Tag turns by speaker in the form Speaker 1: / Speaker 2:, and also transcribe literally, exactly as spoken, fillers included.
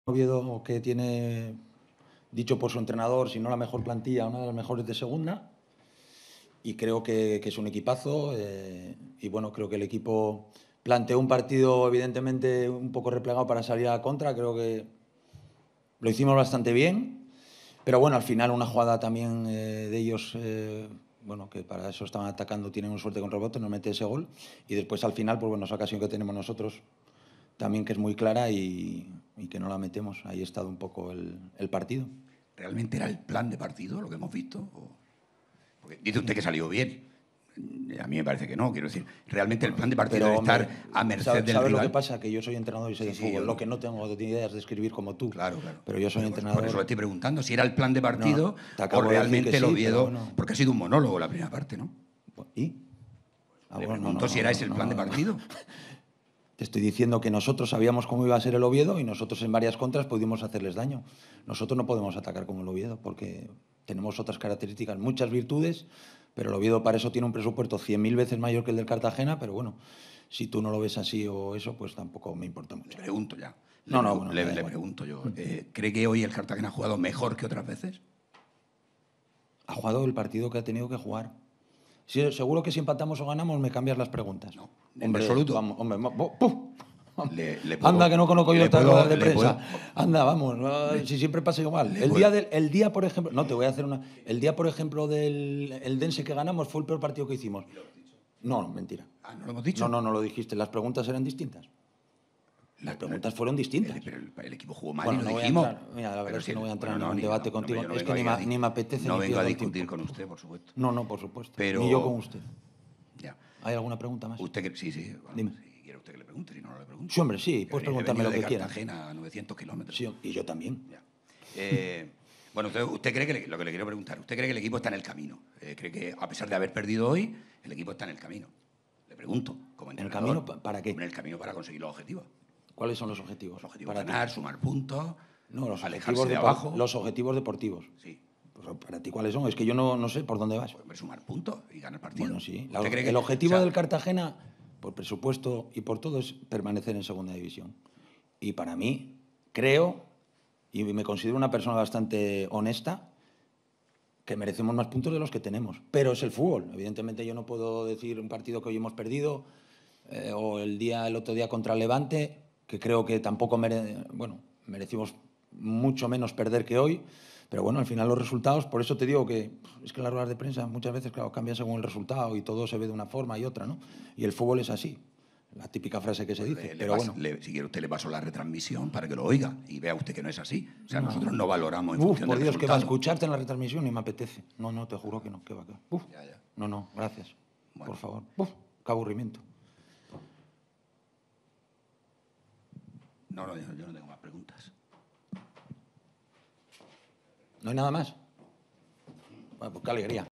Speaker 1: Oviedo, que tiene, dicho por su entrenador, si no la mejor plantilla, una de las mejores de segunda. Y creo que, que es un equipazo. Eh, y bueno, creo que el equipo planteó un partido, evidentemente, un poco replegado para salir a la contra. Creo que lo hicimos bastante bien. Pero bueno, al final, una jugada también eh, de ellos. Eh, bueno, que para eso estaban atacando, tienen un suerte con rebote, nos mete ese gol. Y después, al final, pues bueno, esa ocasión que tenemos nosotros también, que es muy clara y, y que no la metemos. Ahí ha estado un poco el, el partido.
Speaker 2: ¿Realmente era el plan de partido lo que hemos visto? Porque dice usted que salió bien. A mí me parece que no, quiero decir, realmente el plan de partido
Speaker 1: Pero,
Speaker 2: es estar
Speaker 1: hombre,
Speaker 2: a merced
Speaker 1: ¿sabes,
Speaker 2: del
Speaker 1: ¿sabes
Speaker 2: rival.
Speaker 1: lo que pasa? Que yo soy entrenador y sé
Speaker 2: Sí,
Speaker 1: de
Speaker 2: sí,
Speaker 1: fútbol.
Speaker 2: yo
Speaker 1: Lo
Speaker 2: no.
Speaker 1: que no tengo ideas de escribir como tú.
Speaker 2: Claro, claro.
Speaker 1: Pero yo soy
Speaker 2: Pero,
Speaker 1: entrenador.
Speaker 2: Por eso le estoy preguntando si era el plan de partido
Speaker 1: No, te
Speaker 2: o
Speaker 1: acabo de decir
Speaker 2: realmente
Speaker 1: que
Speaker 2: el
Speaker 1: sí,
Speaker 2: Oviedo.
Speaker 1: pero bueno.
Speaker 2: Porque ha sido un monólogo la primera parte, ¿no?
Speaker 1: ¿Y? Ah,
Speaker 2: Le
Speaker 1: bueno,
Speaker 2: pregunto
Speaker 1: no, no,
Speaker 2: si era
Speaker 1: no,
Speaker 2: ese el
Speaker 1: no,
Speaker 2: plan de
Speaker 1: no, no.
Speaker 2: partido.
Speaker 1: Te estoy diciendo que nosotros sabíamos cómo iba a ser el Oviedo y nosotros en varias contras pudimos hacerles daño. Nosotros no podemos atacar como el Oviedo porque tenemos otras características, muchas virtudes, pero el Oviedo para eso tiene un presupuesto cien mil veces mayor que el del Cartagena, pero bueno, si tú no lo ves así o eso, pues tampoco me importa mucho.
Speaker 2: Le pregunto ya. Le,
Speaker 1: No, no,
Speaker 2: pregu
Speaker 1: bueno,
Speaker 2: le,
Speaker 1: me da
Speaker 2: le
Speaker 1: igual.
Speaker 2: pregunto yo. Eh, ¿Cree que hoy el Cartagena ha jugado mejor que otras veces?
Speaker 1: Ha jugado el partido que ha tenido que jugar. Si, seguro que si empatamos o ganamos me cambias las preguntas.
Speaker 2: No, en
Speaker 1: Hombre,
Speaker 2: absoluto.
Speaker 1: vamos, hombre, ¡puf!
Speaker 2: Le, le puedo,
Speaker 1: Anda, que no conozco yo
Speaker 2: le
Speaker 1: estas
Speaker 2: puedo,
Speaker 1: ruedas de
Speaker 2: le
Speaker 1: prensa.
Speaker 2: puedo-
Speaker 1: Anda, vamos,
Speaker 2: le-
Speaker 1: si siempre pasa igual.
Speaker 2: le
Speaker 1: El
Speaker 2: puedo-
Speaker 1: día, del, el día, por ejemplo, no, te voy a hacer una. El día, por ejemplo, del el Dense que ganamos fue el peor partido que hicimos. No, mentira.
Speaker 2: Ah, ¿no lo hemos dicho?
Speaker 1: No, no, no lo dijiste. Las preguntas eran distintas. Las preguntas fueron distintas.
Speaker 2: El, pero el, el equipo jugó mal
Speaker 1: Bueno,
Speaker 2: y lo
Speaker 1: no voy a
Speaker 2: dijimos.
Speaker 1: entrar, mira, la verdad
Speaker 2: Pero
Speaker 1: es que
Speaker 2: si-
Speaker 1: no voy a entrar
Speaker 2: bueno,
Speaker 1: en
Speaker 2: no,
Speaker 1: un
Speaker 2: ni-
Speaker 1: debate
Speaker 2: no,
Speaker 1: contigo.
Speaker 2: no, yo no
Speaker 1: Es que
Speaker 2: vengo
Speaker 1: ni,
Speaker 2: a
Speaker 1: ma-
Speaker 2: di-
Speaker 1: ni me apetece
Speaker 2: no
Speaker 1: ni
Speaker 2: vengo a
Speaker 1: pierdo el
Speaker 2: discutir
Speaker 1: tiempo.
Speaker 2: con usted, por supuesto.
Speaker 1: No, no, por supuesto.
Speaker 2: Pero-
Speaker 1: Ni yo con usted.
Speaker 2: Ya.
Speaker 1: ¿Hay alguna pregunta más?
Speaker 2: Usted que, sí, sí. Bueno,
Speaker 1: Dime.
Speaker 2: si quiere usted que le pregunte, si no, no le pregunto.
Speaker 1: Sí, hombre, sí,
Speaker 2: Que
Speaker 1: puedes
Speaker 2: he
Speaker 1: preguntarme
Speaker 2: venido
Speaker 1: lo que
Speaker 2: de
Speaker 1: quieras.
Speaker 2: Cartagena a novecientos kilómetros.
Speaker 1: Sí, y yo también.
Speaker 2: Ya. Eh, bueno, usted, usted cree que le- lo que le quiero preguntar, ¿usted cree que el equipo está en el camino? Eh, ¿Cree que a pesar de haber perdido hoy, el equipo está en el camino? Le pregunto, como
Speaker 1: ¿En el
Speaker 2: entrenador.
Speaker 1: camino pa- para qué?
Speaker 2: En el camino para conseguir los objetivos.
Speaker 1: ¿Cuáles son los objetivos?
Speaker 2: Los objetivos,
Speaker 1: para ti?
Speaker 2: ganar, sumar puntos,
Speaker 1: No, los
Speaker 2: alejarse
Speaker 1: objetivos,
Speaker 2: de
Speaker 1: depor-
Speaker 2: abajo.
Speaker 1: los objetivos deportivos.
Speaker 2: Sí,
Speaker 1: Pues, ¿para ti cuáles son? Es que yo no, no sé por dónde vas.
Speaker 2: pues, hombre, sumar puntos y ganar partidos.
Speaker 1: Bueno, sí.
Speaker 2: ¿Usted
Speaker 1: La-
Speaker 2: cree que-
Speaker 1: el objetivo
Speaker 2: o sea,
Speaker 1: del Cartagena, por presupuesto y por todo, es permanecer en segunda división. Y para mí, creo, y me considero una persona bastante honesta, que merecemos más puntos de los que tenemos. Pero es el fútbol. Evidentemente yo no puedo decir un partido que hoy hemos perdido eh, o el día el otro día contra el Levante, que creo que tampoco mere bueno, merecimos mucho menos perder que hoy. Pero bueno, al final los resultados, por eso te digo que es que las ruedas de prensa muchas veces, claro, cambian según el resultado y todo se ve de una forma y otra, ¿no? Y el fútbol es así, la típica frase que se dice.
Speaker 2: Le- le
Speaker 1: pero
Speaker 2: paso-
Speaker 1: bueno.
Speaker 2: le- si quiere usted le paso la retransmisión para que lo oiga y vea usted que no es así. O sea, nosotros no valoramos en
Speaker 1: Uf,
Speaker 2: función
Speaker 1: por
Speaker 2: del
Speaker 1: Dios, que va a
Speaker 2: resultado.
Speaker 1: escucharte en la retransmisión y me apetece. No, no, te juro que no, que va, que va. Uf.
Speaker 2: Ya, ya.
Speaker 1: No, no, gracias.
Speaker 2: Bueno.
Speaker 1: Por favor. Uf, qué aburrimiento.
Speaker 2: No, no, yo, yo no tengo más preguntas.
Speaker 1: ¿No hay nada más? Bueno, pues qué alegría.